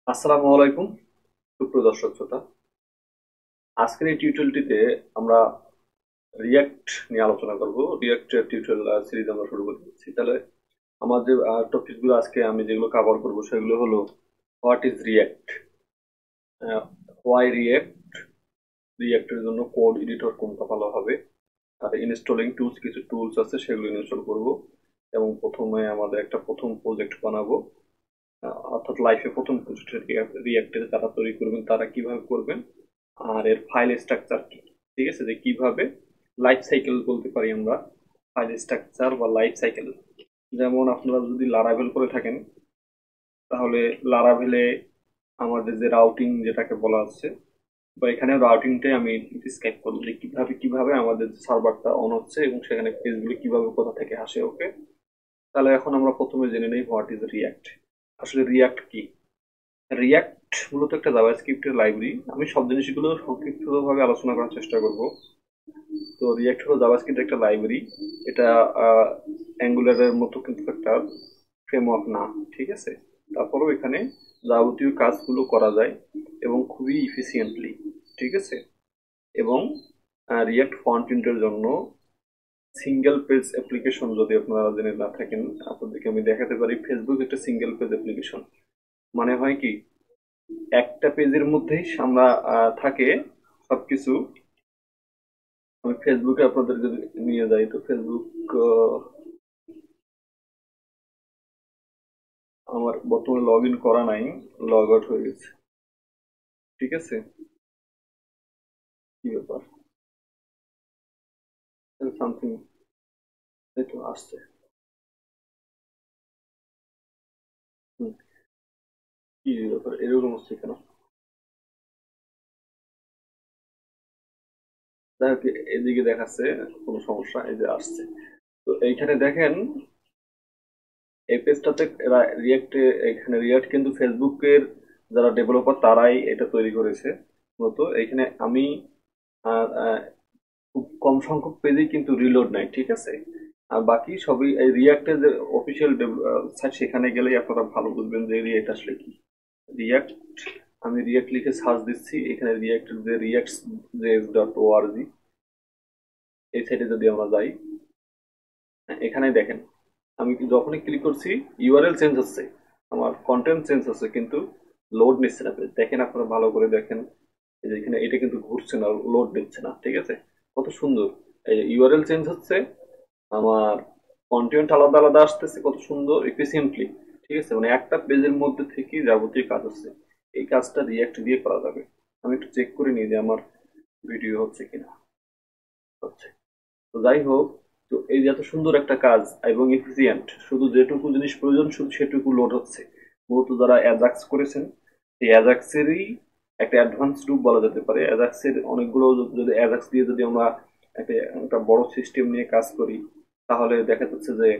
আসসালামু আলাইকুম সুপ্রিয় দর্শক শ্রোতা। আজকের এই টিউটোরিয়ালটিতে আমরা রিয়্যাক্ট নিয়ে আলোচনা করব। রিয়্যাক্ট টিউটোরিয়াল সিরিজ আমরা শুরু করে দিচ্ছি। তাহলে আমার যে টপিকগুলো আজকে আমি যেগুলো কভার করব সেগুলো হলো what is React, why React, রিয়্যাক্টের জন্য কোড এডিটর কোনটা ভালো হবে, আর ইনস্টলিং টুলস, কিছু টুলস আছে সেগুলো ইনস্টল করব, এবং প্রথমে আমাদের একটা প্রথম প্রজেক্ট বানাবো। অর্থাৎ লাইফে প্রথম প্রজেক্ট রিয়্যাক্টের যারা তৈরি করবেন তারা কিভাবে করবেন, আর এর ফাইল স্ট্রাকচার কি, ঠিক আছে, যে কিভাবে লাইফ সাইকেল বলতে পারি আমরা, ফাইল স্ট্রাকচার বা লাইফ সাইকেল। যেমন আপনারা যদি লারাভেল করে থাকেন তাহলে লারাভেলে আমাদের যে রাউটিং যেটাকে বলা হচ্ছে, বা এখানে রাউটিংটাই আমি ডিসক্রাইব করবো যে কিভাবে কিভাবে আমাদের সার্ভারটা অন হচ্ছে এবং সেখানে পেজগুলো কিভাবে কোথা থেকে আসে। ওকে, তাহলে এখন আমরা প্রথমে জেনে নেই হোয়াট ইজ রিয়্যাক্ট। আসলে রিয়্যাক্ট কি? রিয়্যাক্ট মূলত একটা জাভাস্ক্রিপ্টের লাইব্রেরি। আমি সব জিনিসগুলো সংক্ষিপ্তভাবে আলোচনা করার চেষ্টা করব। তো রিয়্যাক্ট হলো জাভাস্ক্রিপ্টের একটা লাইব্রেরি। এটা অ্যাঙ্গুলারের মতো কিন্তু একটা ফ্রেমওয়ার্ক না, ঠিক আছে। তারপরেও এখানে যাবতীয় কাজগুলো করা যায় এবং খুবই ইফিসিয়েন্টলি, ঠিক আছে। এবং রিয়্যাক্ট ফ্রন্ট এন্ডের জন্য সিঙ্গেল পেজ অ্যাপ্লিকেশন, যদি আপনারা জেনে না থাকেন আপনাদেরকে আমি দেখাতে পারি। ফেসবুক একটা সিঙ্গেল পেজ অ্যাপ্লিকেশন, মানে হয় কি একটা পেজের মধ্যেই আমরা থাকে সবকিছু। আমি ফেসবুকে আপনাদের যদি নিয়ে যাই, তো ফেসবুক আমার বর্তমানে লগ ইন করা নাই, লগ আউট হয়ে গেছে, ঠিক আছে। কি ব্যাপার, সামথিং এই তো আসছে। হুম, কি ব্যাপার এরকম হচ্ছে কেন? যাই হোক, এদিকে দেখাচ্ছে কোনো সমস্যা, এই যে আসছে। তো এইখানে দেখেন এই পেজটাতে রিয়াক্টে, এখানে রিয়াক্ট কিন্তু ফেসবুকের যারা ডেভেলপার তারাই এটা তৈরি করেছে মূলত। এখানে আমি আহ, আহ, খুব কম সংখ্যক পেজেই কিন্তু রিলোড নাই, ঠিক আছে। আর বাকি সবই এই রিয়াক্টের যে অফিসিয়াল সাইট, সেখানে গেলেই আপনারা ভালো বুঝবেন যে রিয়াক্ট আসলে কি। রিয়াক্ট, আমি রিয়াক্ট লিখে সার্চ দিচ্ছি, এখানে রিয়াক্টের যে রিয়াক্ট js.org, এই সাইটে যদি আমরা যাই, এখানে দেখেন আমি যখনই ক্লিক করছি ইউআরএল চেঞ্জ হচ্ছে, আমার কন্টেন্ট চেঞ্জ হচ্ছে, কিন্তু লোড নিচ্ছে না। দেখেন আপনারা ভালো করে দেখেন, এই যে এখানে এটা কিন্তু ঘুরছে না, লোড নিচ্ছে না, ঠিক আছে। কত সুন্দর, এই যে ইউআরএল চেঞ্জ হচ্ছে, আমার কন্টেন্ট আলাদা আলাদা আসতেছে, কত সুন্দর এফিসিয়েন্টলি, ঠিক আছে। মানে একটা পেজের মধ্যে থেকে যাবতীয় কাজ হচ্ছে। এই কাজটা রিয়াক্ট দিয়ে করা যাবে। আমি একটু চেক করে নিই যে আমার ভিডিও হচ্ছে কিনা। হচ্ছে। তো যাই হোক, তো এই যে এত সুন্দর একটা কাজ এবং এফিসিয়েন্ট, শুধু যেটুকু জিনিস প্রয়োজন শুধু সেটুকু লোড হচ্ছে। মূলত যারা অ্যাজাক্স করেছেন, এই অ্যাজাক্সেরই একটা অ্যাডভান্স রূপ বলা যেতে পারে। অ্যাজাক্সের অনেকগুলো, যদি অ্যাজাক্স দিয়ে যদি আমরা একটা একটা বড় সিস্টেম নিয়ে কাজ করি, তাহলে দেখা যাচ্ছে যে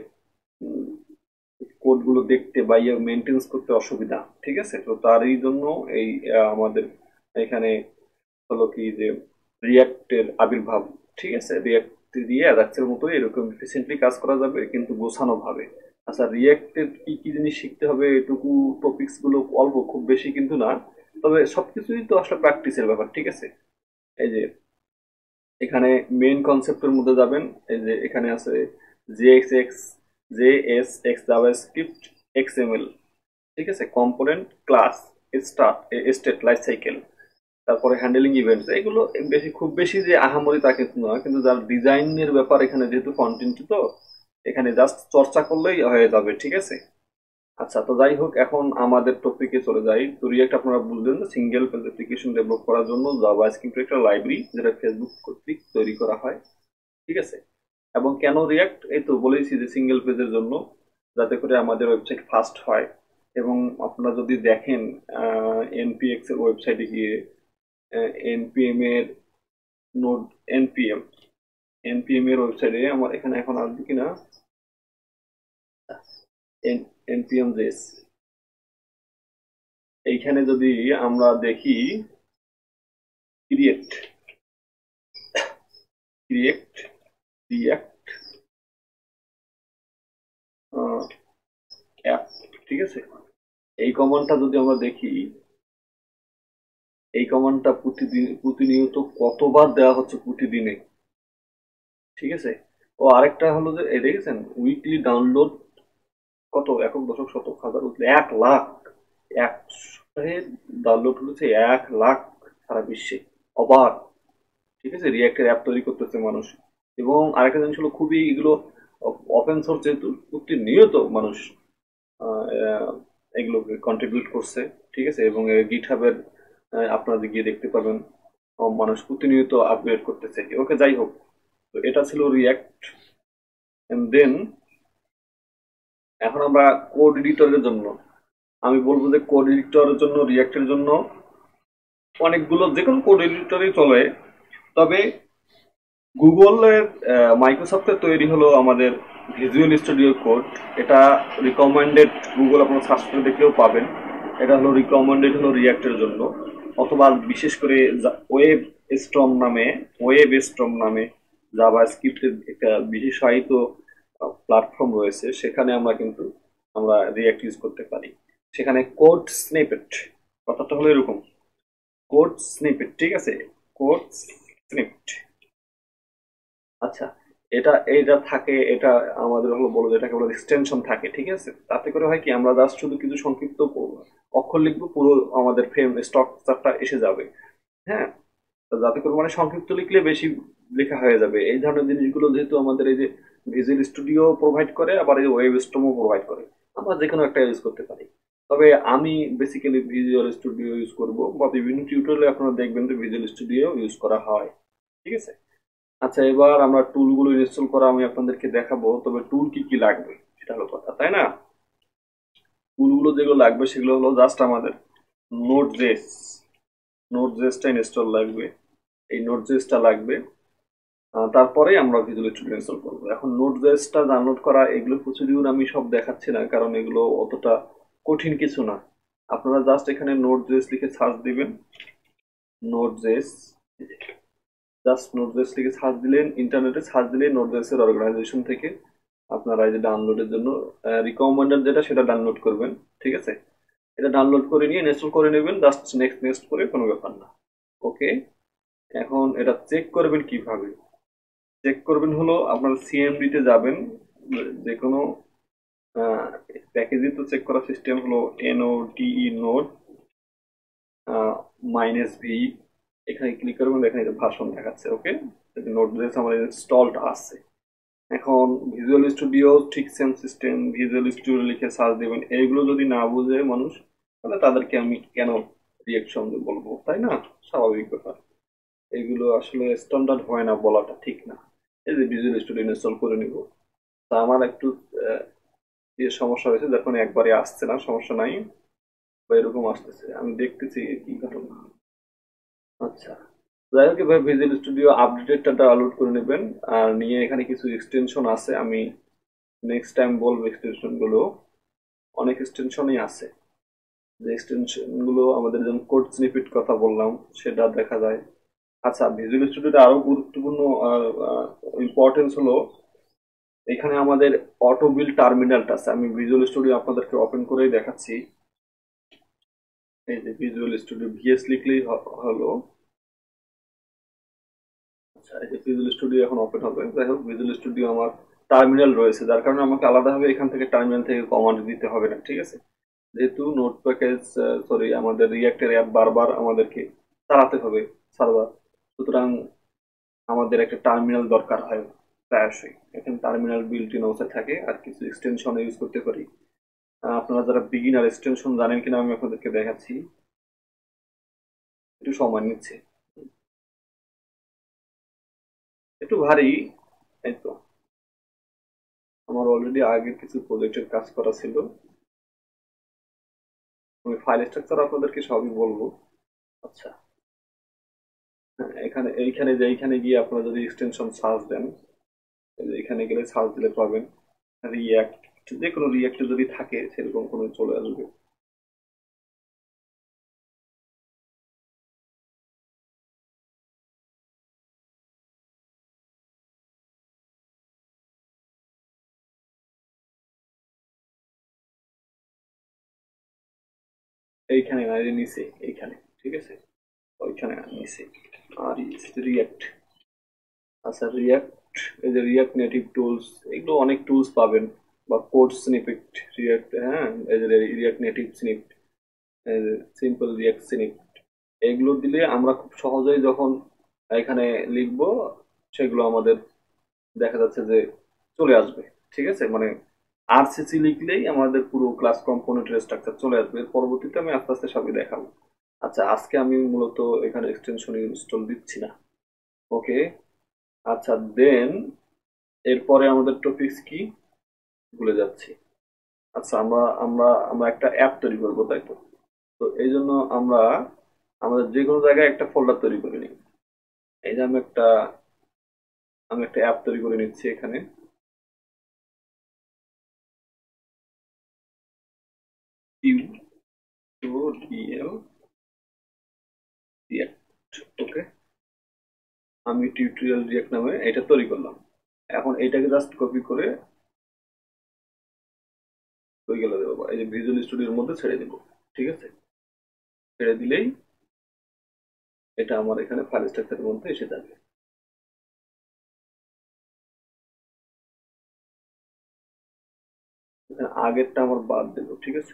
কোড গুলো দেখতে বা ইয়ে মেনটেন্স করতে অসুবিধা, ঠিক আছে। তো তারই জন্য এই আমাদের এখানে হলো কি যে রিয়াক্টের আবির্ভাব, ঠিক আছে। রিয়াক্ট দিয়ে অ্যাজাক্সের মতো এরকম এফিসিয়েন্টলি কাজ করা যাবে, কিন্তু গোছানো ভাবে। আচ্ছা, রিয়াক্টের কি কি জিনিস শিখতে হবে, এটুকু টপিকস গুলো অল্প, খুব বেশি কিন্তু না। তবে সবকিছুই তো আসলে প্র্যাকটিসের ব্যাপার, ঠিক আছে। এই যে এখানে মেইন কনসেপ্টের মধ্যে যাবেন, এই যে এখানে আছে জেএক্সএক্স, জেএসএক্স জাভাস্ক্রিপ্ট, এক্সএমএল, ঠিক আছে, component, class, state, life cycle, তারপরে হ্যান্ডেলিং ইভেন্টস। এগুলো বেশি, খুব বেশি যে আহামরি তা কিন্তু না, কিন্তু যার ডিজাইনের ব্যাপার এখানে, যেহেতু কন্টেন্ট, তো এখানে জাস্ট চর্চা করলেই হয়ে যাবে, ঠিক আছে। আচ্ছা, তো যাই হোক, এখন আমাদের টপিকে চলে যাই। তো রিয়েক্ট আপনারা বুঝলেন যে সিঙ্গেল পেজ অ্যাপ্লিকেশন ডেভেলপ করার জন্য জাভাস্ক্রিপ্ট একটা লাইব্রেরি, যেটা ফেসবুক কর্তৃক তৈরি করা হয়, ঠিক আছে। এবং কেন রিয়াক্ট, এই তো বলেইছি যে সিঙ্গেল পেজের জন্য, যাতে করে আমাদের ওয়েবসাইট ফাস্ট হয়। এবং আপনারা যদি দেখেন এনপিএক্স এর ওয়েবসাইটে গিয়ে এনপিএম এর নোড, এনপিএম এনপিএম এর ওয়েবসাইটে আমার এখানে এখন আসবে কিনা, এনপিএম জেস, এইখানে যদি আমরা দেখি ক্রিয়েট, ক্রিয়েট রিয়াক্ট অ্যাপ, ঠিক আছে। এই কমান্ডটা যদি আমরা দেখি, এই কমান্ডটা প্রতিনিয়ত কতবার দেওয়া হচ্ছে প্রতিদিনে, ঠিক আছে। ও আরেকটা হলো যে এই দেখেছেন উইকলি ডাউনলোড কত, একক দশক শতক হাজার 1 লাখ, এক সপ্তাহে ডাউনলোড করেছে 1 লাখ সারা বিশ্বে। অবাক, ঠিক আছে। রিয়াক্টের অ্যাপ তৈরি করতেছে মানুষ। এবং আরেকটা জিনিস হলো খুবই এগুলো ওপেন সোর্স, যেহেতু প্রতিনিয়ত মানুষ আহ, এগুলোকে কন্ট্রিবিউট করছে, ঠিক আছে। এবং গিট হাবের আপনারা গিয়ে দেখতে পাবেন মানুষ প্রতিনিয়ত আপগ্রেড করতেছে। ওকে, যাই হোক, তো এটা ছিল রিয়াক্ট। এন্ড দেন এখন আমরা কোড এডিটরের জন্য, আমি বলবো যে কোড এডিটরের জন্য, রিয়াক্টের জন্য অনেকগুলো, যে কোনো কোড এডিটরই চলে। তবে গুগলের, মাইক্রোসফটের তৈরি হলো আমাদের ভিজুয়াল স্টুডিও কোড। এটা রিকমেন্ডেড, গুগল আপনারা সার্চ করে দেখলেও পাবেন। এটা হলো রিকমেন্ডেড হলো রিয়াক্টের জন্য, অথবা বিশেষ করে ওয়েব স্ট্রম নামে জাভা স্ক্রিপ্টের একটা বিশেষায়িত প্ল্যাটফর্ম রয়েছে, সেখানে আমরা রিয়াক্ট ইউজ করতে পারি। সেখানে কোড স্নিপেট, কথাটা হলো এরকম, কোড স্নিপেট, ঠিক আছে, কোড স্নিপেট। আচ্ছা, এটা থাকে, এটা আমাদের হলো বলো যেটাকে বলে এক্সটেনশন থাকে, ঠিক আছে। তাতে করে হয় কি, আমরা জাস্ট শুধু কিছু সংক্ষিপ্ত অক্ষর লিখবো, পুরো আমাদের ফ্রেম স্ট্রাকচারটা এসে যাবে। হ্যাঁ, তো যাতে করে মানে সংক্ষিপ্ত লিখলে বেশি লেখা হয়ে যাবে। এই ধরনের জিনিসগুলো যেহেতু আমাদের এই যে ভিজুয়াল স্টুডিও প্রোভাইড করে, আবার এই ওয়েব স্ট্রমও প্রোভাইড করে, আমরা যে কোনো একটা ইউজ করতে পারি। তবে আমি বেসিক্যালি ভিজুয়াল স্টুডিও ইউজ করব, বা বিভিন্ন টিউটোরিয়ালে আপনারা দেখবেন যে ভিজুয়াল স্টুডিও ইউজ করা হয়, ঠিক আছে। আচ্ছা, এবার আমরা টুলগুলো ইনস্টল করা আমি আপনাদেরকে দেখাবো। তবে টুল কি কি লাগবে সেটা হলো কথা, তাই না। টুলগুলো যেগুলো লাগবে সেগুলো হলো জাস্ট আমাদের নোট জেসটা ইনস্টল লাগবে, এই নোট জেসটা লাগবে। তারপরে আমরা ভিজুয়াল স্টুডিও ইনস্টল করবো। এখন নোট জেসটা ডাউনলোড করা, এগুলো প্রসিডিউর আমি সব দেখাচ্ছি না, কারণ এগুলো অতটা কঠিন কিছু না। আপনারা জাস্ট এখানে নোট জেস লিখে সার্চ দিবেন, নোট জেস, জাস্ট নোটজেস লিখে সার্চ দিলেন, ইন্টারনেটে সার্চ দিলে নোটজেসের অর্গানাইজেশন থেকে আপনারা এই যে ডাউনলোডের জন্য রিকমেন্ডেড যেটা সেটা ডাউনলোড করবেন, ঠিক আছে। এটা ডাউনলোড করে নিয়ে ইনস্টল করে নেবেন, জাস্ট নেক্সট নেক্সট করে, কোনো ব্যাপার না। ওকে, এখন এটা চেক করবেন কিভাবে? চেক করবেন হলো আপনার সিএমডি তে যাবেন, যে কোনো প্যাকেজই তো চেক করার সিস্টেম হলো এনওডিই নোট মাইনাস ভি, এখানে ক্লিক করবেন, এখানে ভাষণ দেখাচ্ছে। ওকে, নোট আমার ইনস্টলড আছে। এখন ভিজুয়াল স্টুডিও ঠিক সেম সিস্টেম, ভিজুয়াল স্টুডিও লিখে সার্চ দেবেন। এইগুলো যদি না বুঝে মানুষ, তাহলে তাদেরকে আমি কেন রিয়াকশন বলবো, তাই না? স্বাভাবিক ব্যাপার। এগুলো আসলে স্ট্যান্ডার্ড হয় না, বলাটা ঠিক না। এই যে ভিজুয়াল স্টুডিও ইনস্টল করে নিব, তা আমার একটু আহ, ইয়ে সমস্যা হয়েছে, যখন একবারে আসছে না, সমস্যা নাই, বা এরকম আসতেছে, আমি দেখতেছি কি ঘটনা। আচ্ছা, যাই হোক, এবার ভিজুয়াল স্টুডিও আপডেটেডটা ডাউনলোড করে নেবেন। আর নিয়ে এখানে কিছু এক্সটেনশন আছে, আমি নেক্সট টাইম বলবো। এক্সটেনশন গুলো অনেক এক্সটেনশনই আছে, যে এক্সটেনশন গুলো আমাদের, যেমন কোড স্নিপেট কথা বললাম, সেটা দেখা যায়। আচ্ছা, ভিজুয়াল স্টুডিওতে আরো গুরুত্বপূর্ণ ইম্পর্টেন্স হলো, এখানে আমাদের অটো বিল টার্মিনালটা আছে। আমি ভিজুয়াল স্টুডিও আপনাদেরকে ওপেন করেই দেখাচ্ছি। এই যে ভিজুয়াল স্টুডিও ভিএস লিখলেই হলো। আচ্ছা, এই যে ভিজুয়াল স্টুডিও এখন ওপেন হবে। যাই হোক, ভিজুয়াল স্টুডিও আমার টার্মিনাল রয়েছে, যার কারণে আমাকে আলাদাভাবে এখান থেকে টার্মিনাল থেকে কমান্ড দিতে হবে না, ঠিক আছে। যেহেতু নোট প্যাকেজ, সরি, আমাদের রিয়াক্টের অ্যাপ বারবার আমাদেরকে চালাতে হবে সার্ভার, সুতরাং আমাদের একটা টার্মিনাল দরকার হয় প্রায়শই। এখানে টার্মিনাল বিল্ট ইন অবস্থায় থাকে, আর কিছু এক্সটেনশন ইউজ করতে পারি। আপনারা যারা বিগিনার, এক্সটেনশন জানেন কিনা আমি আপনাদেরকে দেখাচ্ছি, একটু সময় নিচ্ছে, একটু ভারী। এই তো, আমার অলরেডি আগের কিছু প্রজেক্টের কাজ করা ছিল। আমি ফাইল স্ট্রাকচার আপনাদেরকে সবই বলবো। আচ্ছা, হ্যাঁ, এইখানে গিয়ে আপনারা যদি এক্সটেনশন সার্চ দেন, এখানে গেলে সার্চ দিলে পাবেন রিয়াক্ট, যে কোনো রিয়াক্টে যদি থাকে সেরকম কোনো চলে আসবে। এইখানে না, এই নিচে এইখানে, ঠিক আছে, ওইখানে না, নিচে। আর রিয়াক্ট। আচ্ছা রিয়াক্ট, এই যে রিয়াক্ট নেটিভ টুলস, এগুলো অনেক টুলস পাবেন, বা কোড স্নিপেট রিয়াক্ট, হ্যাঁ, এই যে React Native snip, simple React snip, এগুলো দিলে আমরা খুব সহজেই যখন এখানে লিখবো, সেগুলো আমাদের দেখা যাচ্ছে যে চলে আসবে। ঠিক আছে, মানে আরসিসি লিখলেই আমাদের পুরো ক্লাস কম্পোনেন্টের স্ট্রাকচার চলে আসবে। এর পরবর্তীতে আমি আস্তে আস্তে সবই দেখাবো। আচ্ছা, আজকে আমি মূলত এখানে এক্সটেনশন ইনস্টল দিচ্ছি না। ওকে। আচ্ছা দেন এরপরে আমাদের টপিকস কি, ভুলে যাচ্ছি। আচ্ছা, আমরা আমরা আমরা একটা অ্যাপ তৈরি করবো, তাই তো? তো এই জন্য আমরা আমাদের যে কোনো জায়গায় একটা ফোল্ডার তৈরি করে নিই। এই যে আমি একটা অ্যাপ তৈরি করে নিচ্ছি এখানে। Tutorial react. ওকে, আমি টিউটোরিয়াল রিয়াক্ট নামে এটা তৈরি করলাম। এখন এটাকে জাস্ট কপি করে হয়ে গেলে দেবো, এই যে ভিজুয়াল স্টুডিওর মধ্যে ছেড়ে দেবো। ঠিক আছে, ছেড়ে দিলেই এটা আমার এখানে ফাইল স্ট্রাকচারের মধ্যে এসে যাবে। এখানে আগেরটা আমার বাদ দেবো, ঠিক আছে,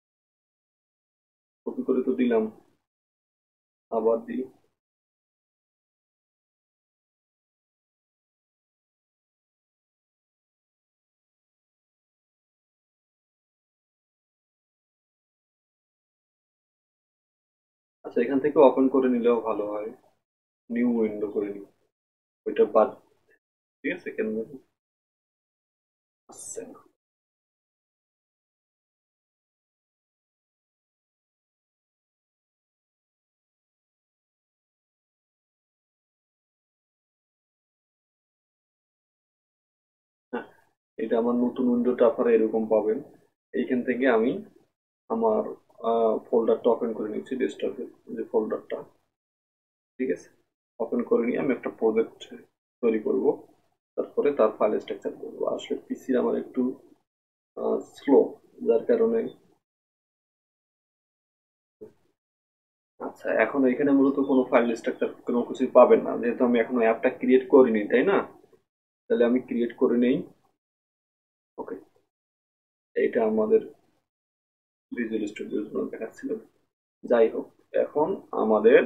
কপি করে তো দিলাম, আবার দিই। আচ্ছা, এখান থেকে ওপেন করে নিলেও ভালো হয়, নিউ উইন্ডো করে নিই, ওইটা বাদ। ঠিক আছে, কেন জানি আসছে না। হ্যাঁ, এটা আমার নতুন উইন্ডোটা আপনারা এরকম পাবেন। এইখান থেকে আমি আমার ফোল্ডারটা ওপেন করে নিচ্ছি, ডেস্কটপের যে ফোল্ডারটা। ঠিক আছে, ওপেন করে নিয়ে আমি একটা প্রজেক্ট তৈরি করব, তারপরে তার ফাইল স্ট্রাকচার করবো। আসলে পিসি আমার একটু স্লো, যার কারণে। আচ্ছা, এখন এখানে মূলত কোনো ফাইল স্ট্রাকচার কোনো কিছু পাবেন না, যেহেতু আমি এখনো অ্যাপটা ক্রিয়েট করিনি, তাই না? তাহলে আমি ক্রিয়েট করে নেই। ওকে, এইটা আমাদের ভিজুয়াল স্টুডিওর জন্য দেখাচ্ছিল। যাই হোক, এখন আমাদের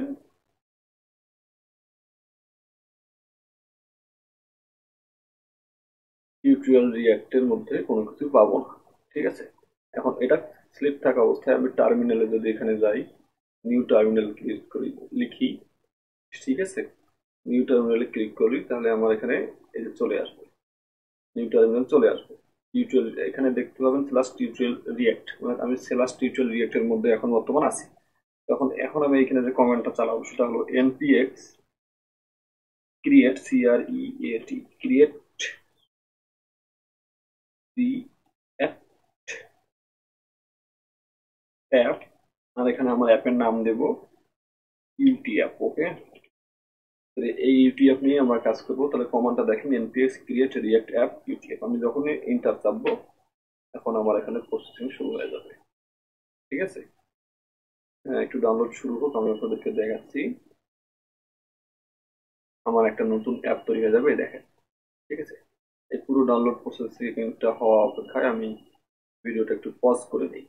টিউটোরিয়াল রিয়াক্টের মধ্যে কোনো কিছু পাবো না। ঠিক আছে, এখন এটা সিলেক্ট থাকা অবস্থায় আমি টার্মিনালে যদি এখানে যাই, নিউ টার্মিনাল ক্লিক করি, লিখি, ঠিক আছে, নিউ টার্মিনালে ক্লিক করি, তাহলে আমার এখানে এই যে চলে আসবে, নিউ টার্মিনাল চলে আসবে। টিউটোরিয়াল এখানে দেখতে পাবেন স্ল্যাশ টিউটোরিয়াল রিয়াক্ট, মানে আমি স্ল্যাশ টিউটোরিয়াল রিয়াক্টের মধ্যে এখন বর্তমান আছি। এখন আমি এখানে যে কমেন্টটা চালাবো সেটা হলো npx create, create react app, আর এখানে আমার অ্যাপের নাম দেব ইউটি অ্যাপ। ওকে, এই ইউটি অ্যাপ নিয়ে আমরা কাজ করবো। তাহলে কমান্ডটা দেখেন, npx create react app U T app. আমি যখনই ইন্টার চাপবো, এখন আমার এখানে প্রসেসিং শুরু হয়ে যাবে। ঠিক আছে, হ্যাঁ, একটু ডাউনলোড শুরু হোক, আমি আপনাদেরকে দেখাচ্ছি। আমার একটা নতুন অ্যাপ তৈরি হয়ে যাবে, এই দেখেন। ঠিক আছে, এই পুরো ডাউনলোড প্রসেসিংটা হওয়া অপেক্ষায় আমি ভিডিওটা একটু পজ করে দিই।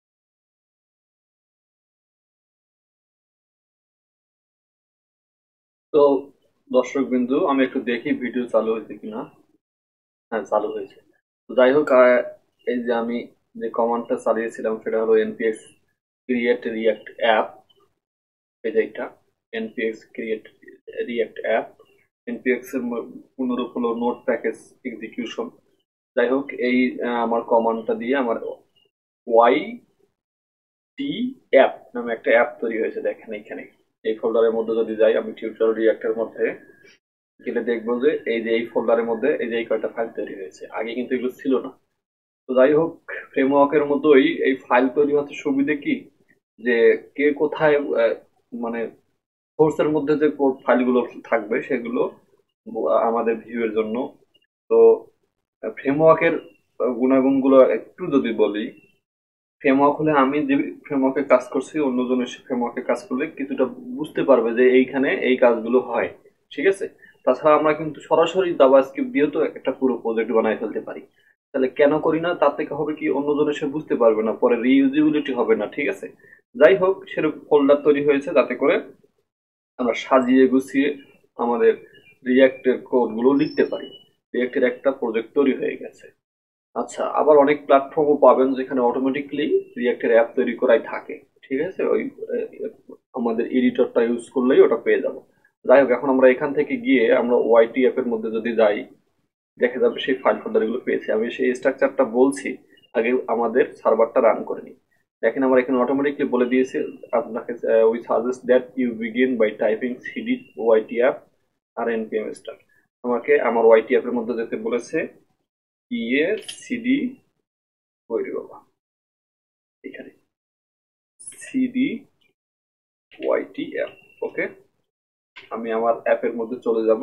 তো দর্শক বিন্দু, আমি একটু দেখি ভিডিও চালু হয়েছে কিনা। হ্যাঁ, চালু হয়েছে। তো যাই হোক, এই যে আমি যে কমান্ডটা চালিয়েছিলাম সেটা হলো npx create react app, এই যে এটা npx create react app। npx এর পুনরূপ হলো নোট প্যাকেজ এক্সিকিউশন। যাই হোক, এই আমার কমান্ডটা দিয়ে আমার ওয়াই টি অ্যাপ নামে একটা অ্যাপ তৈরি হয়েছে, দেখেন এইখানে। এই ফোল্ডারের মধ্যে যদি যাই, আমি টিউটোরিয়াল রিয়াক্টের মধ্যে গেলে দেখবো যে এই যে এই ফোল্ডারের মধ্যে এই যে এই কয়টা ফাইল তৈরি হয়েছে, আগে কিন্তু এগুলো ছিল না। তো যাই হোক, ফ্রেমওয়ার্কের মতোই এই ফাইল তৈরি হচ্ছে সুবিধে কি, যে কে কোথায় মানে সোর্সের মধ্যে যে ফাইলগুলো থাকবে সেগুলো আমাদের ভিউয়ের জন্য। তো ফ্রেমওয়ার্কের গুণাগুণগুলো একটু যদি বলি, ফ্রেমওয়ার্ক হলে আমি যে ফ্রেমওয়ার্কে কাজ করছি অন্যজন এসে ফ্রেমওয়ার্কে কাজ করলে কিছুটা বুঝতে পারবে যে এইখানে এই কাজগুলো হয়, ঠিক আছে। তাছাড়া আমরা কিন্তু সরাসরি জাভাস্ক্রিপ্ট দিয়েও তো একটা পুরো প্রজেক্ট বানায় ফেলতে পারি। তাহলে কেন করি না, তার থেকে হবে কি অন্যজন এসে বুঝতে পারবে না, পরে রিইউজিবিলিটি হবে না, ঠিক আছে। যাই হোক, সেরকম ফোল্ডার তৈরি হয়েছে যাতে করে আমরা সাজিয়ে গুছিয়ে আমাদের রিয়াক্টের কোডগুলো লিখতে পারি। রিয়াক্টের একটা প্রজেক্ট তৈরি হয়ে গেছে। আচ্ছা, আবার অনেক প্ল্যাটফর্মও পাবেন যেখানে অটোমেটিকলি রিয়াক্টের অ্যাপ তৈরি করাই থাকে, ঠিক আছে। ওই আমাদের এডিটরটা ইউজ করলেই ওটা পেয়ে যাবো। যাই হোক, এখন আমরা এখান থেকে গিয়ে আমরা ওয়াইটি অ্যাপের মধ্যে যদি যাই, দেখা যাবে সেই ফাইল ফোল্ডার গুলো পেয়েছি। আমি সেই স্ট্রাকচারটা বলছি, আগে আমাদের সার্ভারটা রান করে নিই। দেখেন আমরা এখানে অটোমেটিকলি বলে দিয়েছি আপনাকে, we suggest that you begin by typing CD Y T app আর এনপিএম স্টার্ট। আমাকে আমার ওয়াইটি অ্যাপের মধ্যে যেতে বলেছে, ইয়ে সিডি তৈরি বাবা, এখানে সিডি ওয়াইটি অ্যাপ। ওকে, আমি আমার অ্যাপের মধ্যে চলে যাব,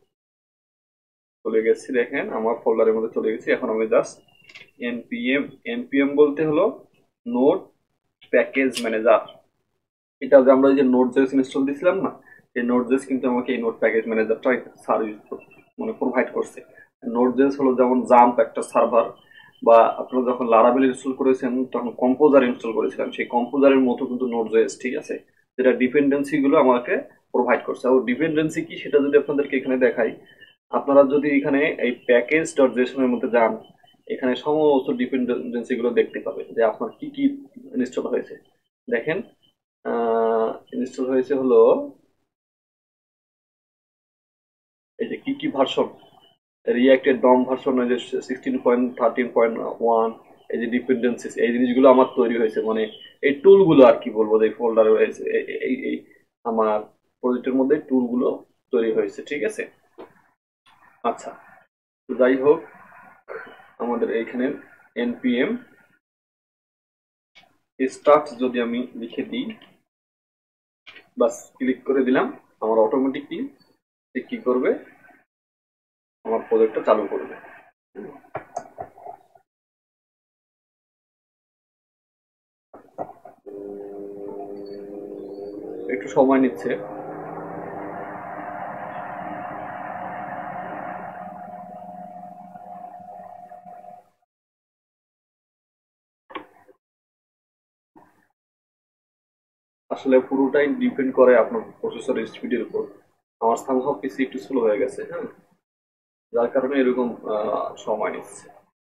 চলে গেছি, দেখেন আমার ফোল্ডারের মধ্যে চলে গেছি। এখন আমি জাস্ট এনপিএম, এনপিএম বলতে হলো নোড প্যাকেজ ম্যানেজার। এটা যে আমরা যে নোড জেস ইনস্টল দিয়েছিলাম না, এই নোড জেস কিন্তু আমাকে এই নোড প্যাকেজ ম্যানেজারটা সার্ভিস মানে প্রোভাইড করছে। নোড জেস হলো যেমন জাম্প একটা সার্ভার, বা আপনারা যখন লারাভেল ইনস্টল করেছেন তখন কম্পোজার ইনস্টল করেছিলাম, সেই কম্পোজারের মতো কিন্তু নোড জেস, ঠিক আছে। যেটা ডিপেন্ডেন্সি গুলো আমাকে প্রোভাইড করছে। আর ডিপেন্ডেন্সি কি সেটা যদি আপনাদেরকে এখানে দেখাই, আপনারা যদি এখানে এই প্যাকেজ ডট জেসন এর মধ্যে যান, এখানে সমস্ত ডিপেন্ডেন্সি গুলো দেখতে পাবেন যে আপনার কি কি ইনস্টল হয়েছে। দেখেন, ইনস্টল হয়েছে হলো এই যে কি কি ভার্সন, রিয়াক্টের ডম ভার্সন, এই যে 16.13.1, এই যে ডিপেন্ডেন্সিস, এই জিনিসগুলো আমার তৈরি হয়েছে, মানে এই টুলগুলো আর কি বলবো, এই ফোল্ডারে হয়েছে, এই আমার প্রজেক্টের মধ্যে টুলগুলো তৈরি হয়েছে, ঠিক আছে। আচ্ছা, তো যাই হোক, আমাদের এইখানে npm স্টার্ট যদি আমি লিখে দিই, বাস ক্লিক করে দিলাম, আমার অটোমেটিকলি কি করবে, আমার প্রজেক্টটা চালু করবে। একটু সময় নিচ্ছে। আসলে পুরোটাই ডিপেন্ড করে আপনার প্রসেসর স্পিডের উপর। আমার সামহাও পিসি একটু স্লো হয়ে গেছে, হ্যাঁ, যার কারণে এরকম সময় নিচ্ছে।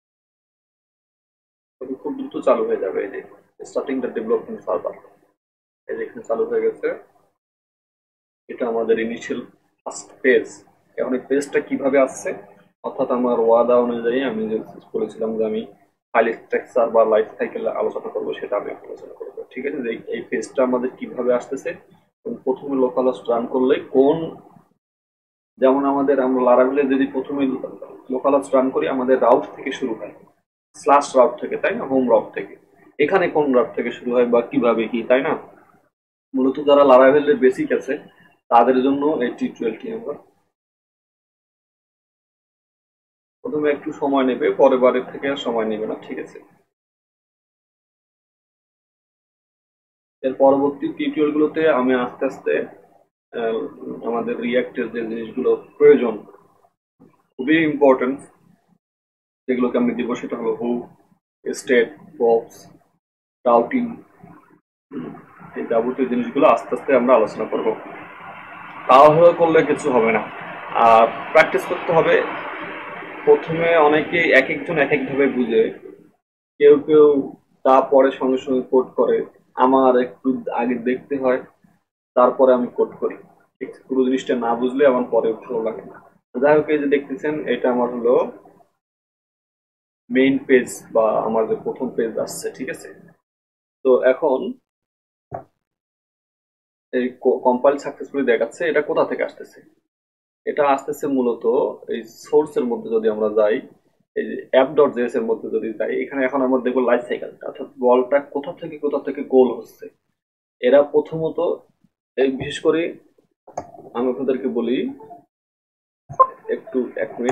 তবে খুব দ্রুত চালু হয়ে যাবে। এই যে স্টার্টিং দ্য ডেভেলপমেন্ট সার্ভার, এই যে এখানে চালু হয়ে গেছে। এটা আমাদের ইনিশিয়াল ফার্স্ট পেজ। এখন এই পেজটা কিভাবে আসছে, অর্থাৎ আমার ওয়াদা অনুযায়ী আমি যে বলেছিলাম যে আমি ফাইল স্ট্রাকচার বা লাইফ সাইকেল আলোচনা করবো, সেটা আমি আলোচনা করবো, ঠিক আছে। যে এই পেজটা আমাদের কিভাবে আসতেছে, প্রথমে লোকাল হোস্ট রান করলে কোন, যেমন আমাদের আমরা লারাভেলে যদি প্রথমে লোকাল হোস্ট রান করি, আমাদের রাউট থেকে শুরু হয়, স্ল্যাশ রাউট থেকে, তাই না, হোম রাউট থেকে। এখানে কোন রাউট থেকে শুরু হয় বা কিভাবে কি, তাই না। মূলত যারা লারাভেলের বেসিক আছে তাদের জন্য এই টিউটোরিয়ালটি। আমরা প্রথমে একটু সময় নেবে, পরের বারের থেকে আর সময় নেবে না, ঠিক আছে। এর পরবর্তী টিউটোরিয়াল গুলোতে আমি আস্তে আস্তে আহ, আমাদের রিয়াক্টের যে জিনিসগুলো প্রয়োজন, খুবই ইম্পর্টেন্ট, যেগুলোকে আমি দিব, সেটা হলো হুক, স্টেট, বক্স, রাউটিং, এই যাবতীয় জিনিসগুলো আস্তে আস্তে আমরা আলোচনা করব। তাড়াহুড়ো করলে কিছু হবে না, আর প্র্যাকটিস করতে হবে। প্রথমে অনেকে এক একজন এক একভাবে বুঝে, কেউ কেউ তা পরে সঙ্গে সঙ্গে কোড করে, আমার একটু আগে দেখতে হয়, তারপরে আমি কোড করি। ঠিক পুরো জিনিসটা না বুঝলে আমার পরে ভালো লাগে না। যাই হোক, এই যে দেখতেছেন, এটা আমার হলো মেইন পেজ, বা আমার যে প্রথম পেজ আসছে, ঠিক আছে। তো এখন এই কম্পাইল সাকসেসফুলি দেখাচ্ছে, এটা কোথা থেকে আসতেছে, এটা আসতেছে মূলত এই সোর্সের মধ্যে যদি আমরা যাই, এই যে অ্যাপ ডট জেএস এর মধ্যে যদি যাই, এখানে এখন আমরা দেখবো লাইফ সাইকেলটা, অর্থাৎ বলটা কোথা থেকে গোল হচ্ছে। এরা প্রথমত, এই বিশেষ করে আমি আপনাদেরকে বলি, একটু এক মিনিট,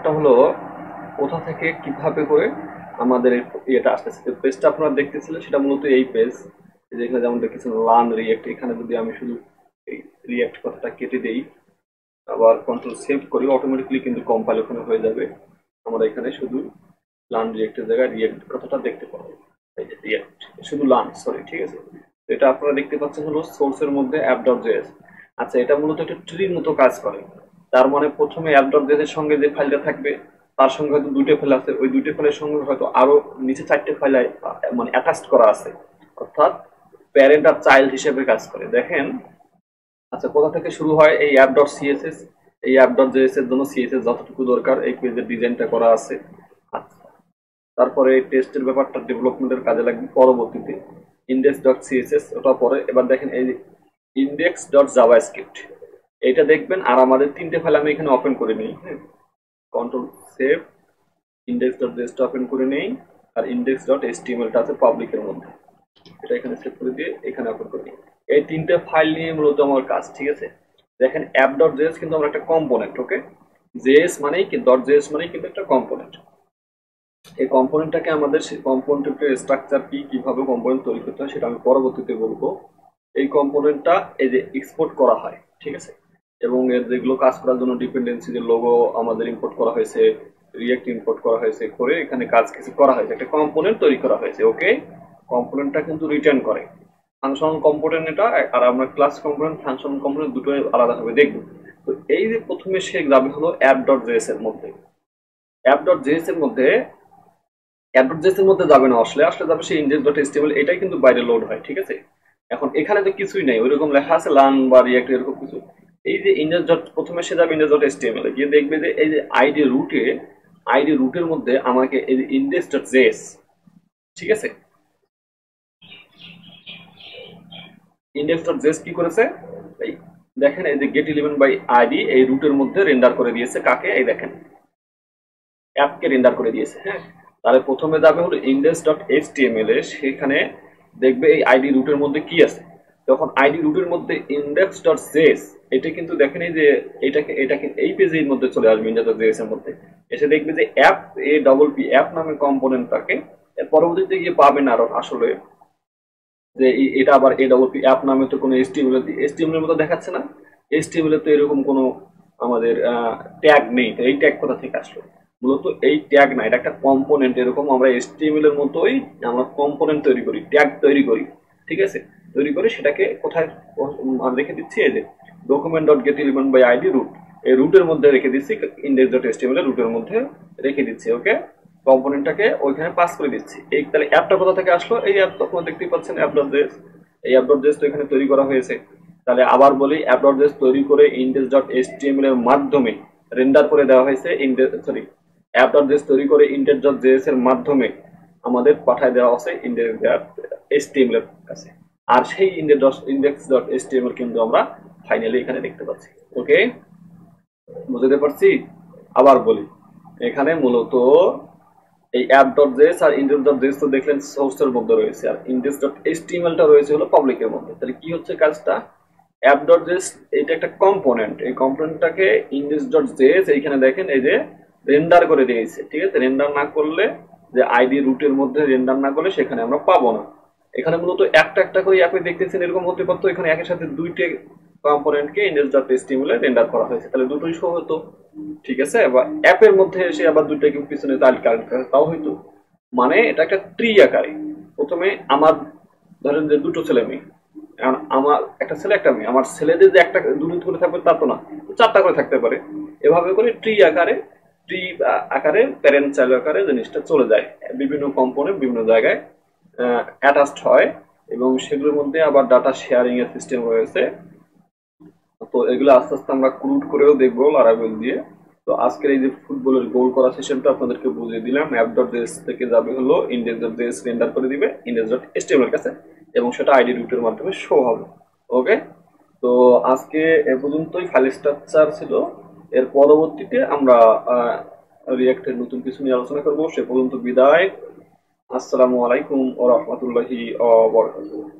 ব্যাপারটা হলো কোথা থেকে কিভাবে করে আমাদের এটা আসতেছে। পেজটা আপনারা দেখতেছিলেন সেটা মূলত এই পেজ, যেখানে যেমন দেখতেছেন লার্ন রিয়েক্ট। এখানে যদি আমি শুধু এই রিয়েক্ট কথাটা কেটে দেই, আবার কন্ট্রোল সেভ করি, অটোমেটিকলি কিন্তু কম্পাইল ওখানে হয়ে যাবে। আমরা এখানে শুধু লার্ন রিয়েক্টের জায়গায় রিয়েক্ট কথাটা দেখতে পাবো। এই যে রিয়েক্ট, শুধু লার্ন, সরি, ঠিক আছে। এটা আপনারা দেখতে পাচ্ছেন হলো সোর্সের মধ্যে app.js। আচ্ছা, এটা মূলত একটা ট্রির মতো কাজ করে। তার মানে প্রথমে app.js এর সঙ্গে যে ফাইলটা থাকবে তার সঙ্গে হয়তো দুইটা ফাইল আছে, ওই দুইটা ফাইলের সঙ্গে হয়তো আরো নিচে চারটে ফাইল মানে অ্যাটাচড করা আছে, অর্থাৎ প্যারেন্ট আর চাইল্ড হিসেবে কাজ করে। দেখেন, আচ্ছা, কোথা থেকে শুরু হয়? এই app.css, এই app.js এর জন্য সিএসএস যতটুকু দরকার এই পেজের ডিজাইনটা করা আছে। আচ্ছা, তারপরে টেস্টের ব্যাপারটা ডেভেলপমেন্টের কাজে লাগবে পরবর্তীতে। index.css ওটা পরে। এবার দেখেন এই index.javascript, এইটা দেখবেন। আর আমাদের তিনটে ফাইল আমি এখানে ওপেন করে নিই, হ্যাঁ, কন্ট্রোল সেভ, index.js টা ওপেন করে নেই, আর index.html টা আছে পাবলিকের মধ্যে, এটা এখানে সেভ করে দিয়ে এখানে ওপেন করে নিই। এই তিনটে ফাইল নিয়ে মূলত আমার কাজ, ঠিক আছে। দেখেন app.js কিন্তু আমরা একটা কম্পোনেন্ট, ওকে, js মানেই কি .js মানেই কিন্তু একটা কম্পোনেন্ট। এই কম্পোনেন্টটাকে আমাদের সেই কম্পোনেন্টের স্ট্রাকচার কি, কিভাবে কম্পোনেন্ট তৈরি করতে হয় সেটা আমি পরবর্তীতে বলবো। এই কম্পোনেন্টটা এই যে এক্সপোর্ট করা হয়, ঠিক আছে, এবং এর যেগুলো কাজ করার জন্য ডিপেন্ডেন্সি যে লোগো আমাদের ইম্পোর্ট করা হয়েছে, রিয়েক্ট ইম্পোর্ট করা হয়েছে, করে এখানে কাজ কিছু করা হয়েছে, একটা কম্পোনেন্ট তৈরি করা হয়েছে, ওকে। কম্পোনেন্টটা কিন্তু রিটার্ন করে ফাংশনাল কম্পোনেন্ট এটা, আর আমরা ক্লাস কম্পোনেন্ট ফাংশনাল কম্পোনেন্ট দুটো আলাদাভাবে দেখব। তো এই যে প্রথমে সে যাবে হলো app.js এর মধ্যে। app.js এর মধ্যে app.js এর মধ্যে যাবে না, আসলে যাবে সেই index.html, এটাই কিন্তু বাইরে লোড হয়, ঠিক আছে। এখন এখানে তো কিছুই নাই, ওইরকম লেখা আছে লার্ন বা রিয়েক্ট এরকম কিছু। এই যে প্রথমে সে যাবে index.html গিয়ে দেখবে যে এই যে আইডি রুটের মধ্যে আমাকে এই যে index.js, ঠিক আছে, index.js কি করেছে, এই দেখেন এই যে get element by id এই রুটের মধ্যে রেন্ডার করে দিয়েছে কাকে, এই দেখেন অ্যাপকে রেন্ডার করে দিয়েছে, হ্যাঁ। তাহলে প্রথমে যাবে হলো index.html এ, সেখানে দেখবে এই আইডি রুটের মধ্যে কি আছে। যখন আইডি রুটের মধ্যে index.js, এটা কিন্তু দেখেন এই যে এটাকে এই পেজের মধ্যে চলে আসবে, index.js এর মধ্যে এসে দেখবে যে অ্যাপ অ্যাপ নামে কম্পোনেন্টটাকে পরবর্তীতে গিয়ে পাবেন আর আসলে যে এটা আবার অ্যাপ নামে তো কোনো HTML এর মতো দেখাচ্ছে না। HTML এ তো এরকম কোনো আমাদের ট্যাগ নেই, তো এই ট্যাগ কোথা থেকে আসলো? মূলত এই ট্যাগ না, এটা একটা কম্পোনেন্ট। এরকম আমরা HTML এর মতোই আমরা কম্পোনেন্ট তৈরি করি, ট্যাগ তৈরি করি, ঠিক আছে। তৈরি করে সেটাকে কোথায় রেখে দিচ্ছি, এই যে document.getElementById রুট, এই রুটের মধ্যে রেখে দিচ্ছি, index.html এর রুটের মধ্যে রেখে দিচ্ছি, ওকে। কম্পোনেন্টটাকে ওইখানে পাস করে দিচ্ছি। এই তাহলে অ্যাপটা কোথা থেকে আসলো? এই অ্যাপ তো আপনারা দেখতেই পাচ্ছেন app.js, এই app.js তো এখানে তৈরি করা হয়েছে। তাহলে আবার বলি, app.js তৈরি করে index.html এর মাধ্যমে রেন্ডার করে দেওয়া হয়েছে, app.js তৈরি করে index.js এর মাধ্যমে আমাদের পাঠায় দেওয়া আছে index.html এর কাছে। আর সেই index.html কিন্তু আমরা ফাইনালি এখানে দেখতে পাচ্ছি, ওকে, বুঝতে পারছি। আবার বলি, এখানে মূলত এই app.js আর index.js তো দেখলেন সোর্সের মধ্যে রয়েছে, আর index.html টা রয়েছে হলো পাবলিকের মধ্যে। তাহলে কি হচ্ছে কাজটা? app.js এটা একটা কম্পোনেন্ট, এই কম্পোনেন্টটাকে index.js এইখানে দেখেন এই যে রেন্ডার করে দিয়েছে, ঠিক আছে। রেন্ডার না করলে, যে আইডি রুটের মধ্যে রেন্ডার না করলে সেখানে আমরা পাবো না। এখানে মূলত একটা একটা করে অ্যাপে দেখতেছেন এরকম হতে পারতো, এখানে একের সাথে দুইটা কম্পোনেন্টকে index.html এ রেন্ডার করা হয়েছে, তাহলে দুটোই শো হতো, ঠিক আছে। আবার অ্যাপের মধ্যে এসে আবার দুইটাকে পিছনে তালিকা তাও হইতো। মানে এটা একটা ট্রি আকারে। প্রথমে আমার ধরেন যে দুটো ছেলে মেয়ে, আমার একটা ছেলে একটা মেয়ে, আমার ছেলেদের যে একটা দুটো করে থাকবে তা তো না, চারটা করে থাকতে পারে। এভাবে করে ট্রি আকারে প্যারেন্ট চাইল্ড আকারে জিনিসটা চলে যায়, বিভিন্ন কম্পোনেন্ট বিভিন্ন জায়গায় অ্যাটাচড হয়, এবং সেগুলোর মধ্যে আবার ডাটা শেয়ারিং এর সিস্টেম রয়েছে। তো এগুলো আস্তে আস্তে আমরা ক্রুড করেও দেখবো লারাভেল দিয়ে। তো আজকের এই যে ফুটবলের গোল করা সিস্টেমটা আপনাদেরকে বুঝিয়ে দিলাম। app.js থেকে যাবে হলো index.js রেন্ডার করে দিবে index.html এর কাছে, এবং সেটা আইডি রুটের মাধ্যমে শো হবে, ওকে। তো আজকে এ পর্যন্তই ফাইল স্ট্রাকচার ছিল। এর পরবর্তীতে আমরা রিয়েক্টের নতুন কিছু নিয়ে আলোচনা করবো। সে পর্যন্ত বিদায়। আসসালামু আলাইকুম ওয়া রাহমাতুল্লাহি ওয়া বারাকাতুহু।